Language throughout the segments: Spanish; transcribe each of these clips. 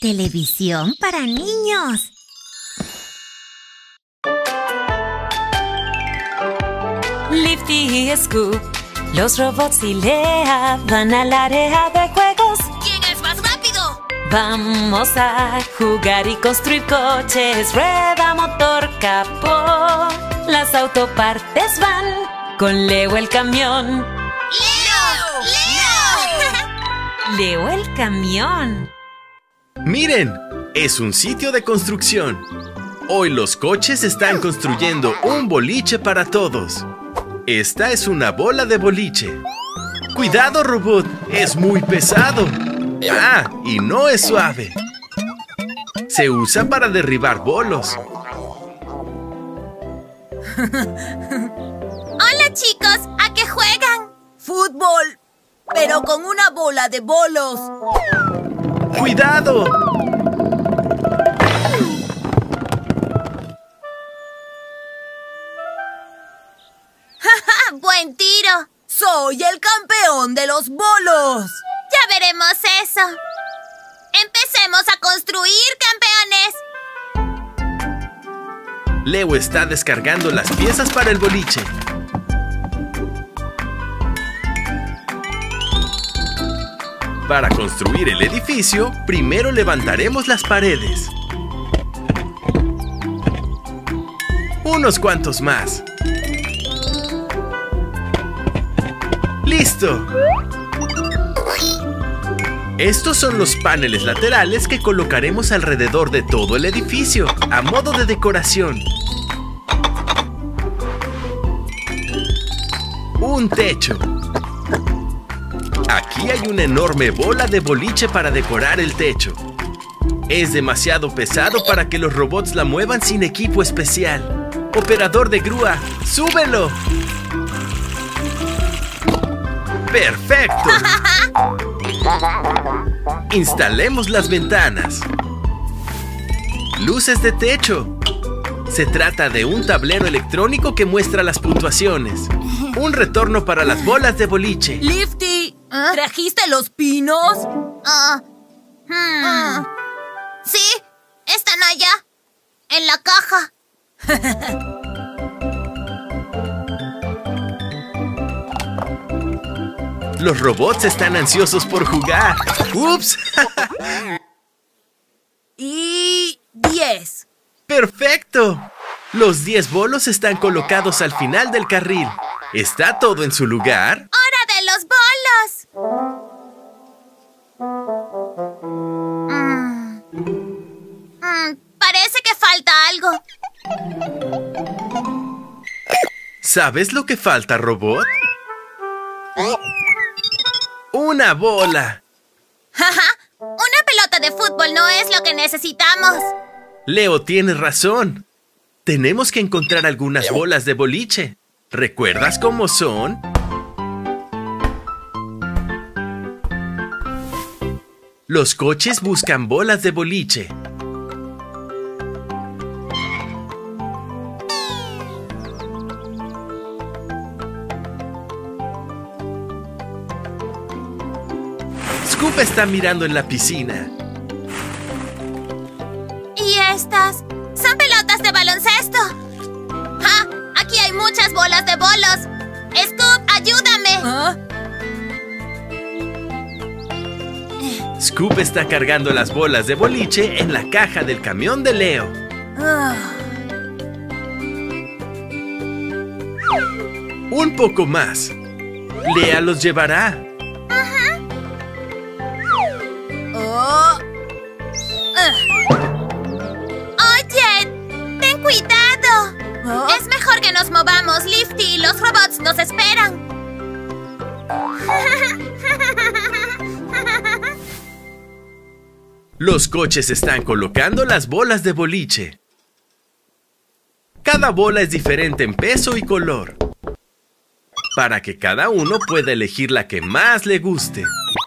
Televisión para niños. Lifty y Scoop, los robots y Lea van al área de juegos. ¿Quién es más rápido? Vamos a jugar y construir coches, rueda, motor, capó. Las autopartes van con Leo el camión. ¡Leo! ¡Leo! Leo el camión. ¡Miren! Es un sitio de construcción. Hoy los coches están construyendo un boliche para todos. Esta es una bola de boliche. ¡Cuidado, robot! ¡Es muy pesado! ¡Ah! Y no es suave. Se usa para derribar bolos. Hola, chicos. ¿A qué juegan? ¡Fútbol! Pero con una bola de bolos. ¡Cuidado! ¡Buen tiro! ¡Soy el campeón de los bolos! Ya veremos eso. ¡Empecemos a construir, campeones! Leo está descargando las piezas para el boliche. Para construir el edificio, primero levantaremos las paredes. Unos cuantos más. ¡Listo! Estos son los paneles laterales que colocaremos alrededor de todo el edificio, a modo de decoración. Un techo. Aquí hay una enorme bola de boliche para decorar el techo. Es demasiado pesado para que los robots la muevan sin equipo especial. Operador de grúa, ¡súbelo! ¡Perfecto! Instalemos las ventanas. Luces de techo. Se trata de un tablero electrónico que muestra las puntuaciones. Un retorno para las bolas de boliche. ¡Lifty! ¿Trajiste los pinos? Sí, están allá, en la caja. Los robots están ansiosos por jugar. ¡Ups! Y 10. ¡Perfecto! Los 10 bolos están colocados al final del carril. ¿Está todo en su lugar? ¡Hora de los bolos! Parece que falta algo. ¿Sabes lo que falta, robot? ¡Una bola! Una pelota de fútbol no es lo que necesitamos. Leo tiene razón. Tenemos que encontrar algunas bolas de boliche. ¿Recuerdas cómo son? Los coches buscan bolas de boliche. Scoop está mirando en la piscina. ¿Y estas? Son pelotas de baloncesto. ¡Ja! Aquí hay muchas bolas de bolos. Scoop, ayúdame. Scoop está cargando las bolas de boliche en la caja del camión de Leo. Un poco más. Lea los llevará. Oye, ten cuidado. Es mejor que nos movamos, Lifty. Los robots nos esperan. Los coches están colocando las bolas de boliche. Cada bola es diferente en peso y color, para que cada uno pueda elegir la que más le guste.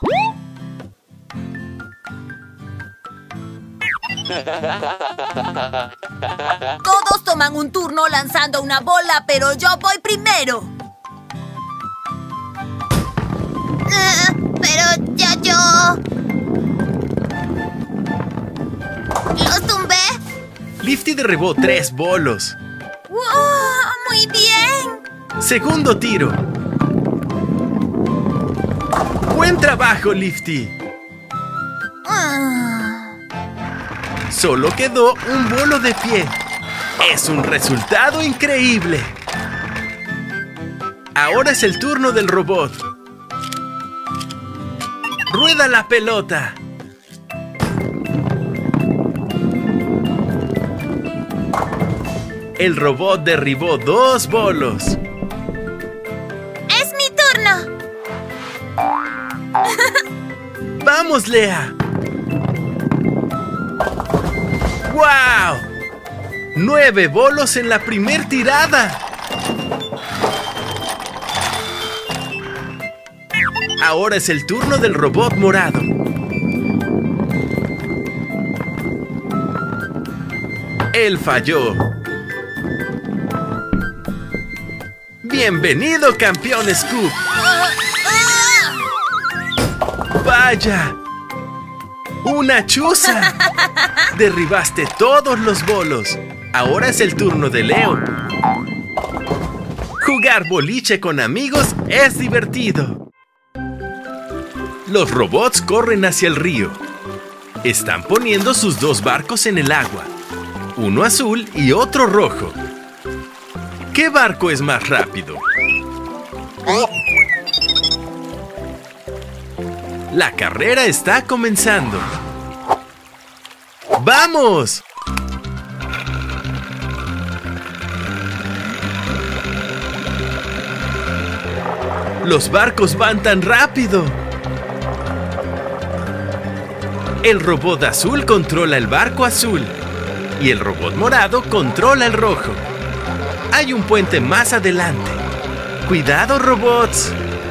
Todos toman un turno lanzando una bola, pero yo voy primero. Pero ya yo... Lifty derribó 3 bolos. ¡Wow! ¡Muy bien! Segundo tiro. Buen trabajo, Lifty. Solo quedó un bolo de pie. Es un resultado increíble. Ahora es el turno del robot. Rueda la pelota. El robot derribó 2 bolos. ¡Es mi turno! ¡Vamos, Lea! ¡Guau! 9 bolos en la primer tirada. Ahora es el turno del robot morado. Él falló. ¡Bienvenido, campeón Scoop! ¡Vaya! ¡Una chuza! Derribaste todos los bolos. Ahora es el turno de Leo. Jugar boliche con amigos es divertido. Los robots corren hacia el río. Están poniendo sus 2 barcos en el agua. Uno azul y otro rojo. ¿Qué barco es más rápido? La carrera está comenzando. ¡Vamos! Los barcos van tan rápido. El robot azul controla el barco azul y el robot morado controla el rojo. Hay un puente más adelante. ¡Cuidado, robots!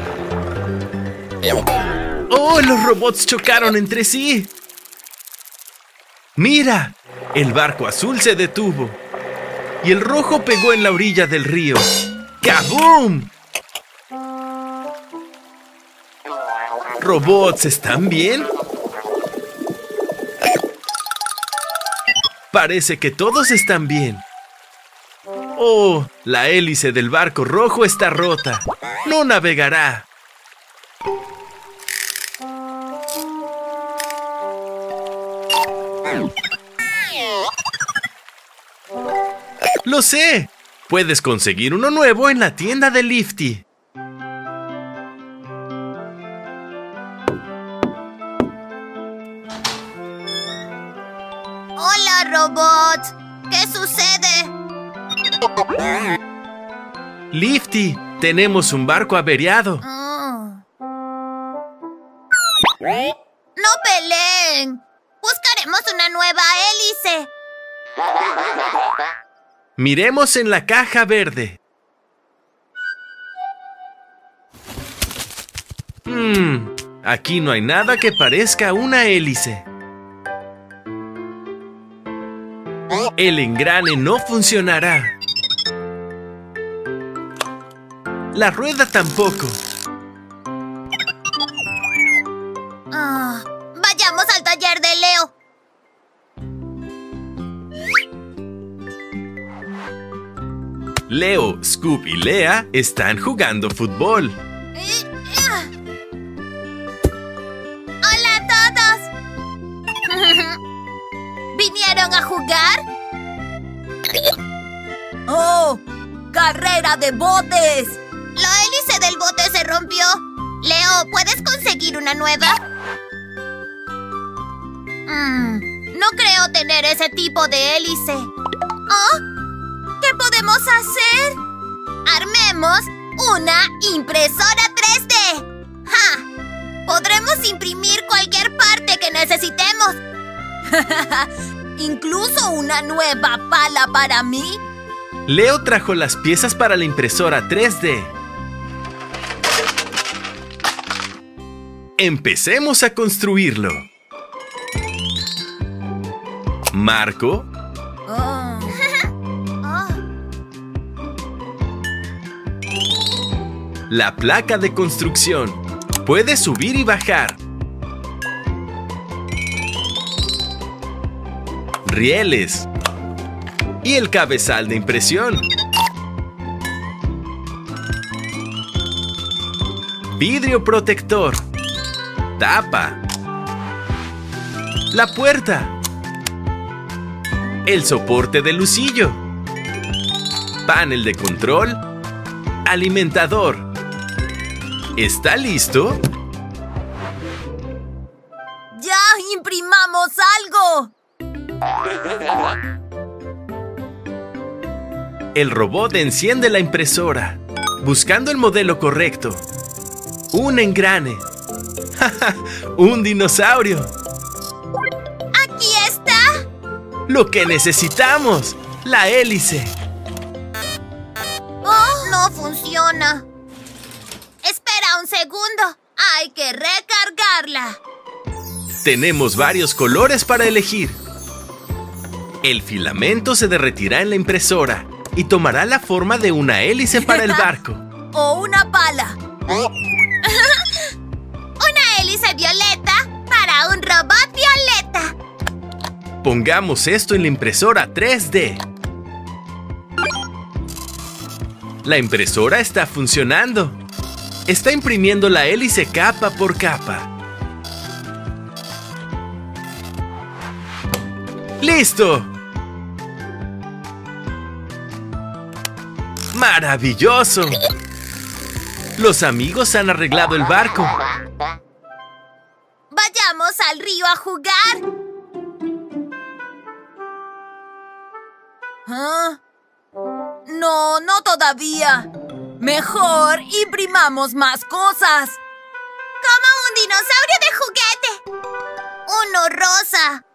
¡Oh, los robots chocaron entre sí! ¡Mira! El barco azul se detuvo y el rojo pegó en la orilla del río. ¡Kaboom! ¿Robots están bien? Parece que todos están bien. ¡Oh! La hélice del barco rojo está rota. ¡No navegará! ¡Lo sé! Puedes conseguir uno nuevo en la tienda de Lifty. ¡Hola, robots! ¿Qué sucede? Lifty, tenemos un barco averiado. ¡No peleen! ¡Buscaremos una nueva hélice! Miremos en la caja verde. Aquí no hay nada que parezca una hélice. El engrane no funcionará. La rueda tampoco. Vayamos al taller de Leo. Leo, Scoop y Lea están jugando fútbol. ¡Hola a todos! ¿Vinieron a jugar? ¡Oh! ¡Carrera de botes! La hélice del bote se rompió. Leo, ¿puedes conseguir una nueva? No creo tener ese tipo de hélice. ¿Oh? ¿Qué podemos hacer? ¡Armemos una impresora 3D! ¡Ja! Podremos imprimir cualquier parte que necesitemos. ¿Incluso una nueva pala para mí? Leo trajo las piezas para la impresora 3D. Empecemos a construirlo. Marco. La placa de construcción. Puede subir y bajar. Rieles. Y el cabezal de impresión. Vidrio protector. Tapa. La puerta. El soporte de lucillo. Panel de control. Alimentador. ¿Está listo? ¡Ya imprimamos algo! El robot enciende la impresora, buscando el modelo correcto. Un engrane. ¡Un dinosaurio! ¡Aquí está! ¡Lo que necesitamos! ¡La hélice! ¡Oh! No funciona. Espera un segundo. Hay que recargarla. Tenemos varios colores para elegir. El filamento se derretirá en la impresora y tomará la forma de una hélice para el barco. ¡O una pala! Una hélice violeta para un robot violeta. Pongamos esto en la impresora 3D. La impresora está funcionando. Está imprimiendo la hélice capa por capa. ¡Listo! ¡Maravilloso! Los amigos han arreglado el barco. Vayamos al río a jugar. ¿Ah? No, no todavía. Mejor imprimamos más cosas. Como un dinosaurio de juguete. Uno rosa.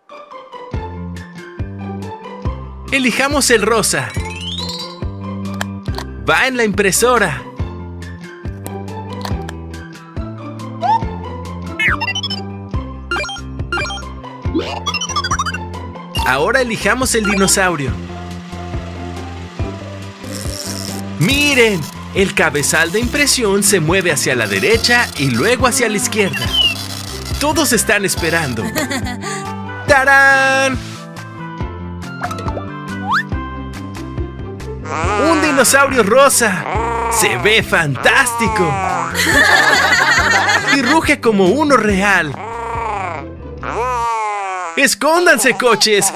Elijamos el rosa. Va en la impresora. Ahora elijamos el dinosaurio. ¡Miren! El cabezal de impresión se mueve hacia la derecha y luego hacia la izquierda. Todos están esperando. ¡Tarán! ¡Un dinosaurio rosa! ¡Se ve fantástico! Y ruge como uno real. ¡Escóndanse, coches!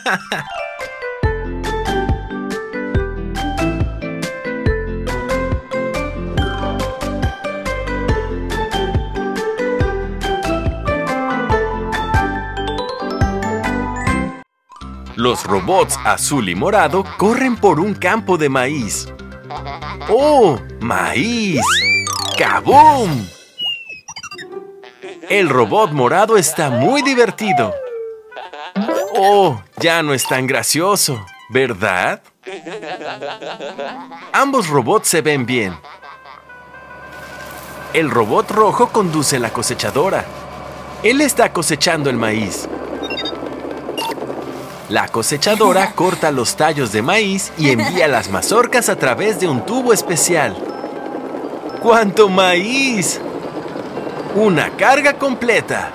Los robots azul y morado corren por un campo de maíz. ¡Oh! ¡Maíz! ¡Kaboom! El robot morado está muy divertido. ¡Oh! Ya no es tan gracioso, ¿verdad? Ambos robots se ven bien. El robot rojo conduce la cosechadora. Él está cosechando el maíz. La cosechadora corta los tallos de maíz y envía las mazorcas a través de un tubo especial. ¡Cuánto maíz! ¡Una carga completa!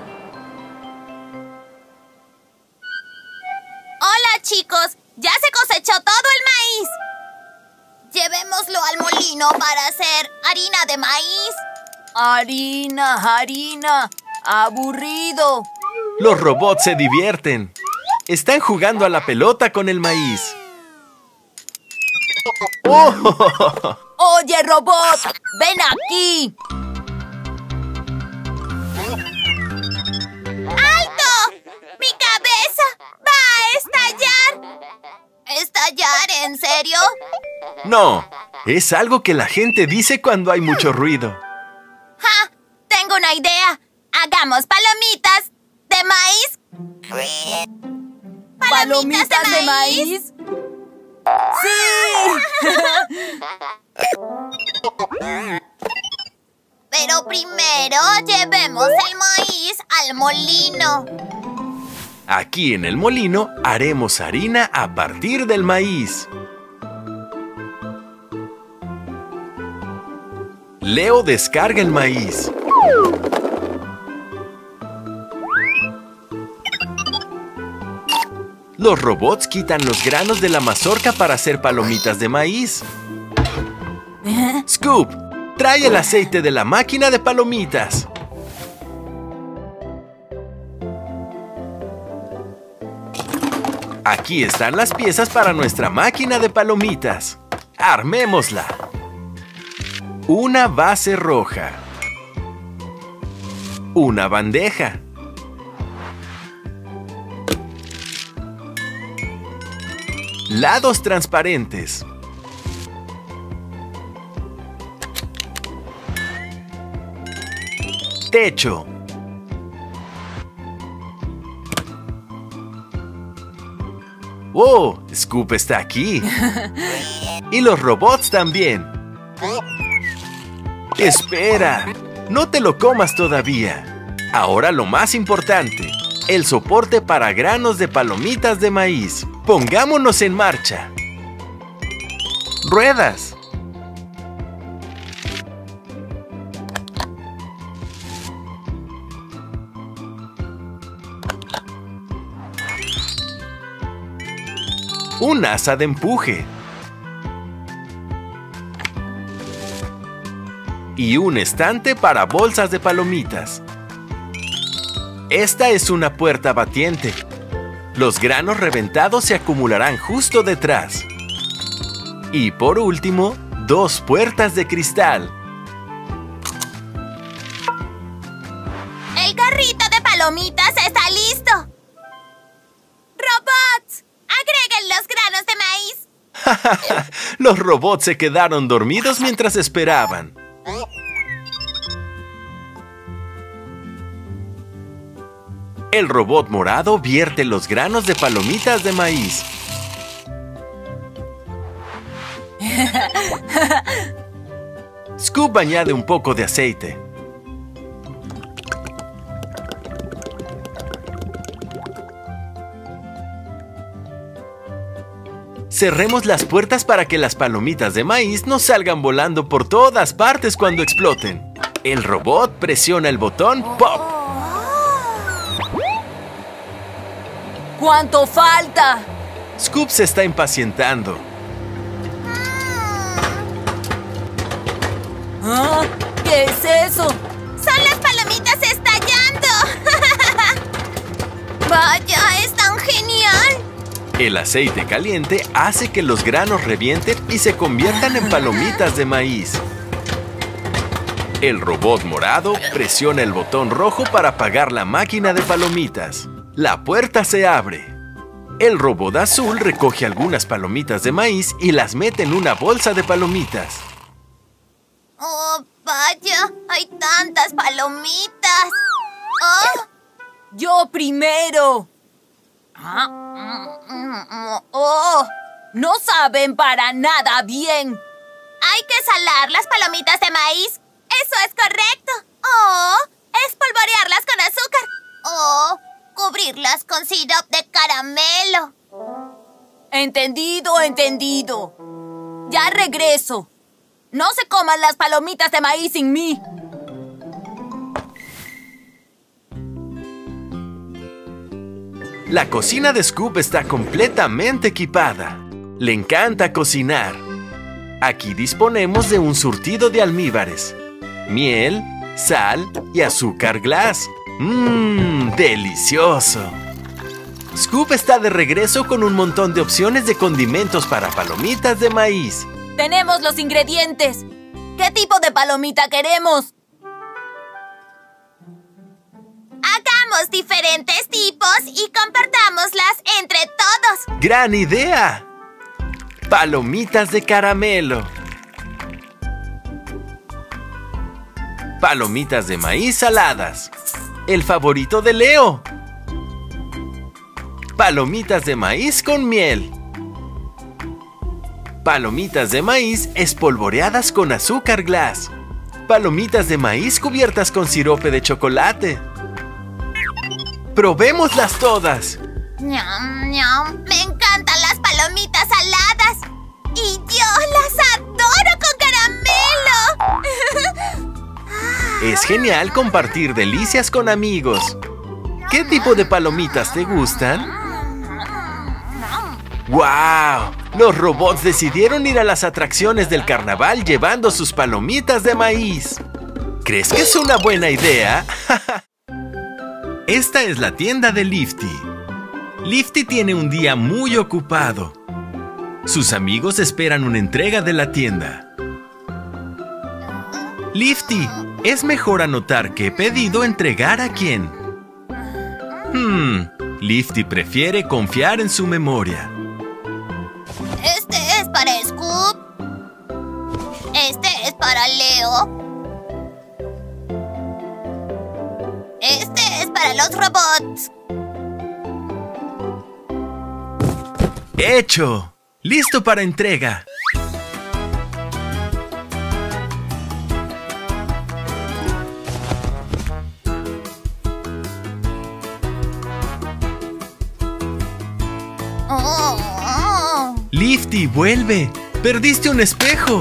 Hola, chicos. Ya se cosechó todo el maíz. Llevémoslo al molino para hacer harina de maíz. Harina. Aburrido. Los robots se divierten. Están jugando a la pelota con el maíz. ¡Oh! Oye, robot, ven aquí. ¡Alto! ¡Mi cabeza va a estallar! ¿Estallar? ¿En serio? No, es algo que la gente dice cuando hay mucho ruido. ¡Ja! Tengo una idea. Hagamos palomitas de maíz. ¿Palomitas de maíz? ¡Sí! Pero primero llevemos el maíz al molino. Aquí en el molino haremos harina a partir del maíz. Leo descarga el maíz. Los robots quitan los granos de la mazorca para hacer palomitas de maíz. Scoop, trae el aceite de la máquina de palomitas. Aquí están las piezas para nuestra máquina de palomitas. ¡Armémosla! Una base roja. Una bandeja. Lados transparentes. Techo. ¡Oh! Scoop está aquí. Y los robots también. ¡Espera! No te lo comas todavía. Ahora lo más importante. El soporte para granos de palomitas de maíz. ¡Pongámonos en marcha! ¡Ruedas! Un asa de empuje. Y un estante para bolsas de palomitas. Esta es una puerta batiente. Los granos reventados se acumularán justo detrás. Y por último, 2 puertas de cristal. El carrito de palomitas está listo. ¡Robots! ¡Agreguen los granos de maíz! Los robots se quedaron dormidos mientras esperaban. El robot morado vierte los granos de palomitas de maíz. Scoop añade un poco de aceite. Cerremos las puertas para que las palomitas de maíz no salgan volando por todas partes cuando exploten. El robot presiona el botón ¡Pop! ¿Cuánto falta? Scoop se está impacientando. ¿Ah? ¿Qué es eso? ¡Son las palomitas estallando! ¡Vaya, es tan genial! El aceite caliente hace que los granos revienten y se conviertan en palomitas de maíz. El robot morado presiona el botón rojo para apagar la máquina de palomitas. La puerta se abre. El robot azul recoge algunas palomitas de maíz y las mete en una bolsa de palomitas. ¡Oh, vaya! ¡Hay tantas palomitas! ¡Oh! ¡Yo primero! ¡Oh! ¡No saben para nada bien! Hay que salar las palomitas de maíz. ¡Eso es correcto! ¡Oh! Espolvorearlas con azúcar. ¡Oh! Cubrirlas con sirope de caramelo. Entendido, entendido. Ya regreso. No se coman las palomitas de maíz sin mí. La cocina de Scoop está completamente equipada. Le encanta cocinar. Aquí disponemos de un surtido de almíbares, miel, sal y azúcar glass. ¡Mmm! ¡Delicioso! Scoop está de regreso con un montón de opciones de condimentos para palomitas de maíz. Tenemos los ingredientes. ¿Qué tipo de palomita queremos? Hagamos diferentes tipos y compartámoslas entre todos. ¡Gran idea! Palomitas de caramelo. Palomitas de maíz saladas. El favorito de Leo. Palomitas de maíz con miel. Palomitas de maíz espolvoreadas con azúcar glass. Palomitas de maíz cubiertas con sirope de chocolate. ¡Probémoslas todas! ¡Ñam, ñam! ¡Me encantan las palomitas saladas! ¡Y yo las adoro con caramelo! Es genial compartir delicias con amigos. ¿Qué tipo de palomitas te gustan? ¡Wow! Los robots decidieron ir a las atracciones del carnaval llevando sus palomitas de maíz. ¿Crees que es una buena idea? Esta es la tienda de Lifty. Lifty tiene un día muy ocupado. Sus amigos esperan una entrega de la tienda. Lifty, es mejor anotar qué pedido entregar a quién. Lifty prefiere confiar en su memoria. Este es para Scoop. Este es para Leo. Este es para los robots. ¡Hecho! ¡Listo para entrega! Lifty, vuelve. Perdiste un espejo.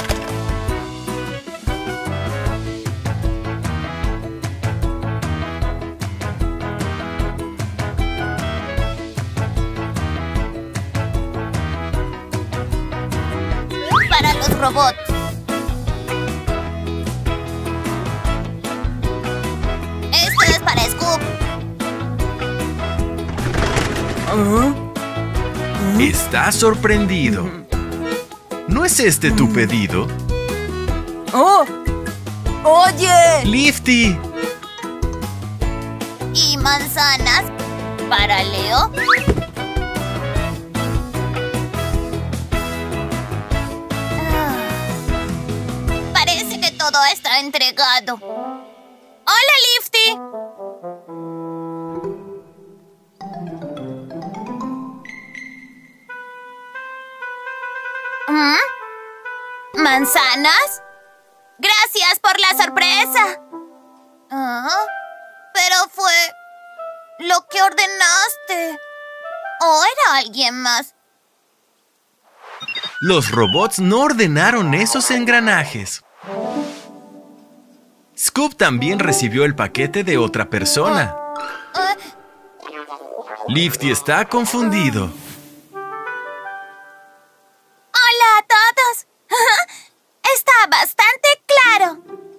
Para los robots. Esto es para Scoop. Estás sorprendido. ¿No es este tu pedido? ¡Oh! ¡Oye! ¡Lifty! ¿Y manzanas para Leo? Parece que todo está entregado. ¡Hola, Lifty! ¿Manzanas? Gracias por la sorpresa. Pero fue lo que ordenaste. ¿O era alguien más? Los robots no ordenaron esos engranajes. Scoop también recibió el paquete de otra persona. Lifty está confundido. Hola a todos. Está bastante claro.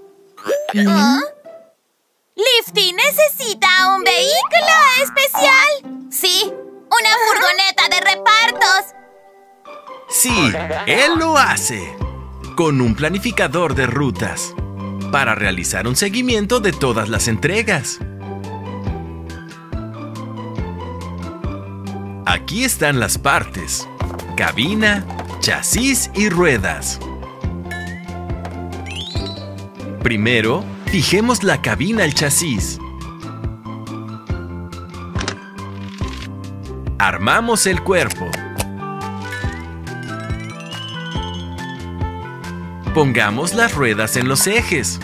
Lifty necesita un vehículo especial. Sí, una furgoneta de repartos. Sí, él lo hace. Con un planificador de rutas. Para realizar un seguimiento de todas las entregas. Aquí están las partes: cabina, chasis y ruedas. Primero, fijemos la cabina al chasis. Armamos el cuerpo. Pongamos las ruedas en los ejes.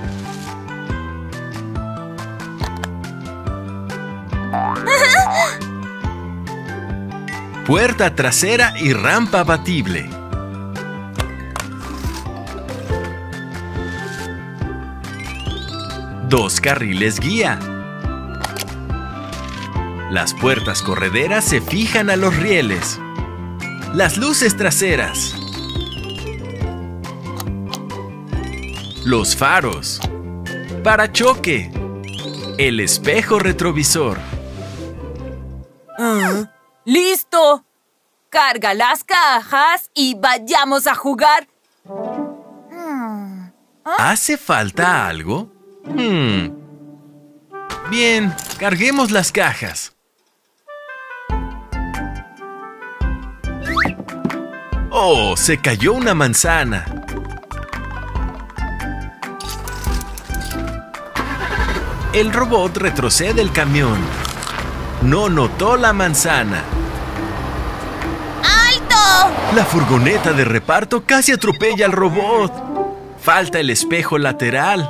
Puerta trasera y rampa abatible. Dos carriles guía. Las puertas correderas se fijan a los rieles. Las luces traseras. Los faros. Parachoque. El espejo retrovisor. ¡Listo! Carga las cajas y vayamos a jugar. ¿Hace falta algo? Bien, carguemos las cajas. ¡Oh! Se cayó una manzana. El robot retrocede el camión. No notó la manzana. ¡Alto! La furgoneta de reparto casi atropella al robot. Falta el espejo lateral.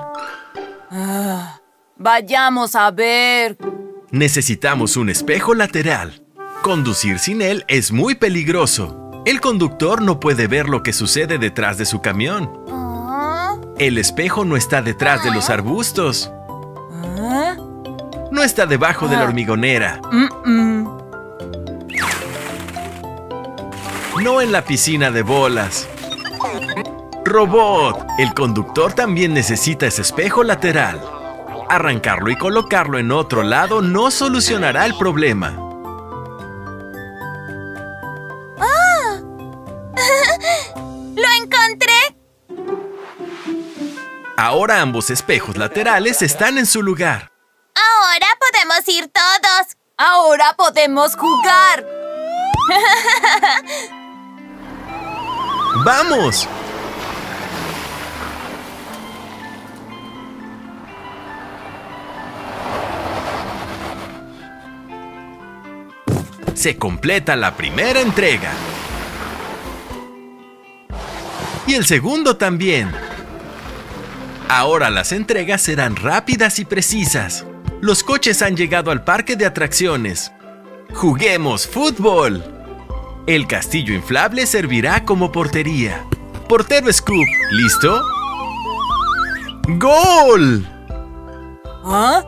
Vayamos a ver. Necesitamos un espejo lateral. Conducir sin él es muy peligroso. El conductor no puede ver lo que sucede detrás de su camión. El espejo no está detrás de los arbustos. No está debajo de la hormigonera. no en la piscina de bolas. Robot, el conductor también necesita ese espejo lateral. Arrancarlo y colocarlo en otro lado no solucionará el problema. ¡Lo encontré! Ahora ambos espejos laterales están en su lugar. Ahora podemos ir todos. Ahora podemos jugar. ¡Vamos! Se completa la primera entrega. Y el segundo también. Ahora las entregas serán rápidas y precisas. Los coches han llegado al parque de atracciones. ¡Juguemos fútbol! El castillo inflable servirá como portería. Portero Scoop, ¿listo? ¡Gol! ¿Ah?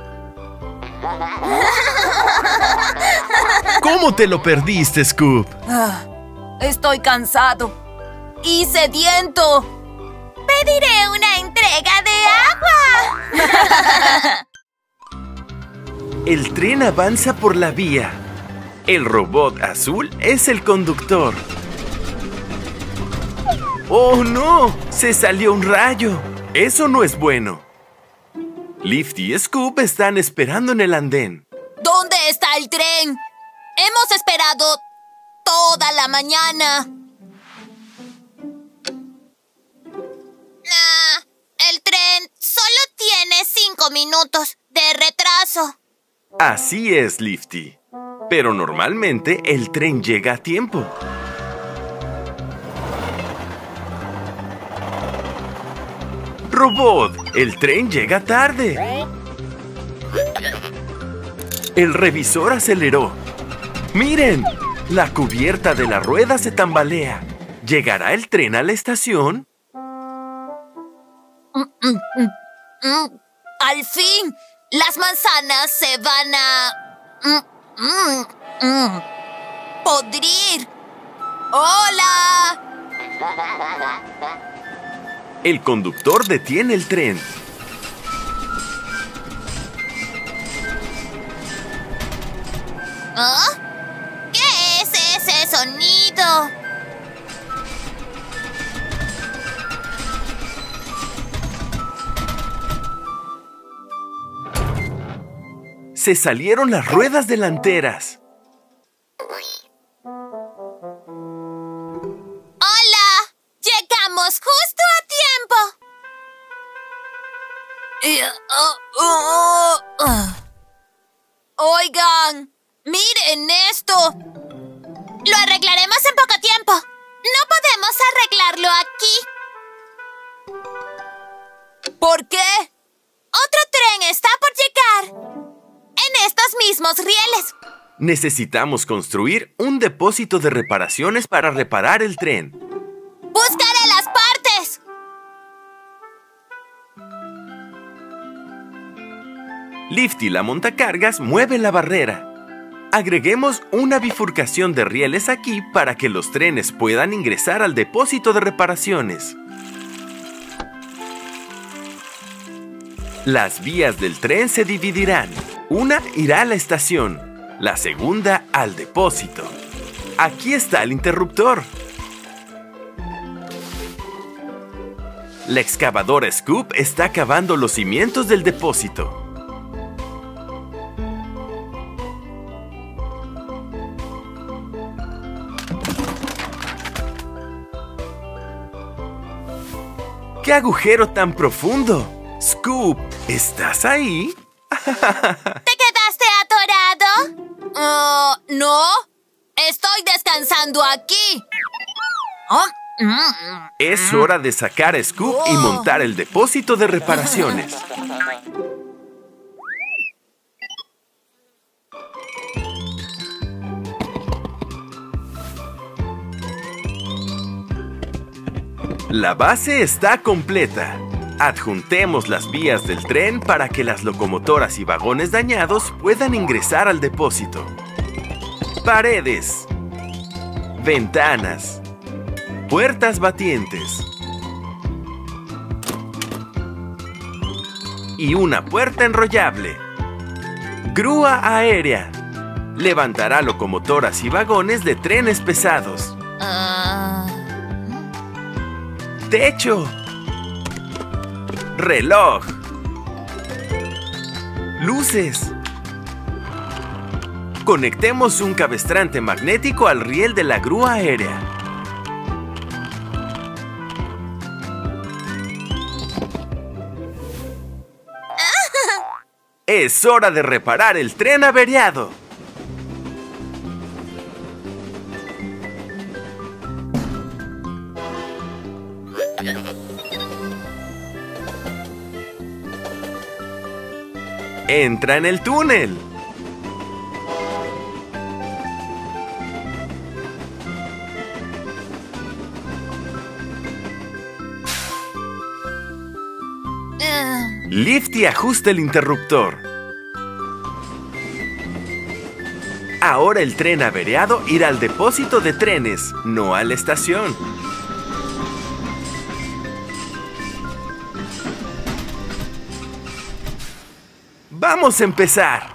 ¿Cómo te lo perdiste, Scoop? Estoy cansado y sediento. Pediré una entrega de agua. El tren avanza por la vía. El robot azul es el conductor. ¡Oh, no! ¡Se salió un rayo! Eso no es bueno. Lifty y Scoop están esperando en el andén. ¿Dónde está el tren? Hemos esperado toda la mañana. El tren solo tiene 5 minutos de retraso. Así es, Lifty. Pero normalmente el tren llega a tiempo. Robot, el tren llega tarde. El revisor aceleró. ¡Miren! La cubierta de la rueda se tambalea. ¿Llegará el tren a la estación? Al fin, las manzanas se van a podrir. ¡Hola! El conductor detiene el tren. ¿Ah? ¿Qué es ese sonido? Se salieron las ruedas delanteras. ¡Hola! ¡Llegamos justo a tiempo! Oigan, miren esto. Lo arreglaremos en poco tiempo. No podemos arreglarlo aquí. ¿Por qué? Otro tren está por llegar. En estos mismos rieles. Necesitamos construir un depósito de reparaciones para reparar el tren. ¡Buscaré las partes! Lifty, la montacargas, mueve la barrera. Agreguemos una bifurcación de rieles aquí para que los trenes puedan ingresar al depósito de reparaciones. Las vías del tren se dividirán. Una irá a la estación, la segunda al depósito. Aquí está el interruptor. La excavadora Scoop está cavando los cimientos del depósito. ¡Qué agujero tan profundo! Scoop, ¿estás ahí? ¿Te quedaste atorado? No. Estoy descansando aquí. Es hora de sacar a Scoop y montar el depósito de reparaciones. La base está completa. Adjuntemos las vías del tren para que las locomotoras y vagones dañados puedan ingresar al depósito. Paredes, ventanas, puertas batientes y una puerta enrollable. Grúa aérea. Levantará locomotoras y vagones de trenes pesados. Techo. Reloj. Luces. Conectemos un cabestrante magnético al riel de la grúa aérea. ¡Es hora de reparar el tren averiado! ¡Entra en el túnel! Lifty ajusta el interruptor. Ahora el tren averiado irá al depósito de trenes, no a la estación. ¡Vamos a empezar!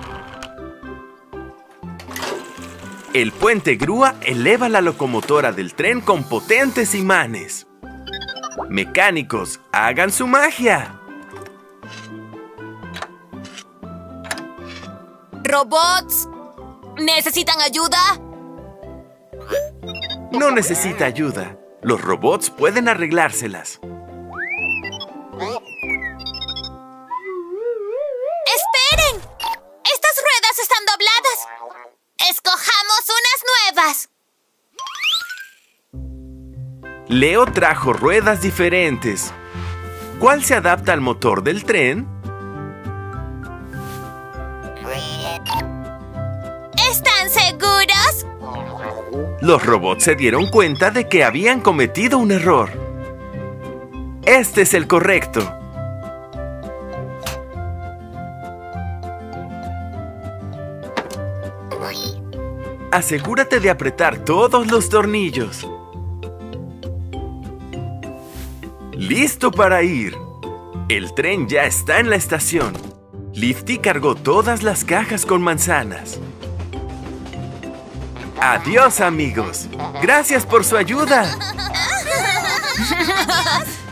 El puente grúa eleva la locomotora del tren con potentes imanes. ¡Mecánicos, hagan su magia! ¡Robots! ¿Necesitan ayuda? No necesita ayuda. Los robots pueden arreglárselas. ¡Esperen! ¡Estas ruedas están dobladas! ¡Escojamos unas nuevas! Leo trajo ruedas diferentes. ¿Cuál se adapta al motor del tren? ¿Están seguros? Los robots se dieron cuenta de que habían cometido un error. Este es el correcto. Asegúrate de apretar todos los tornillos. ¡Listo para ir! El tren ya está en la estación. Lifty cargó todas las cajas con manzanas. ¡Adiós, amigos! ¡Gracias por su ayuda!